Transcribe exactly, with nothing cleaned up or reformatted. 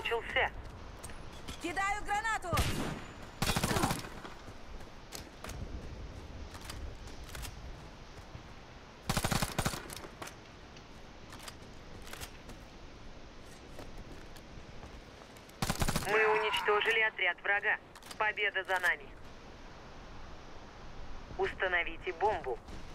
начался. Кидаю гранату! Мы уничтожили отряд врага. Победа за нами. Установите бомбу.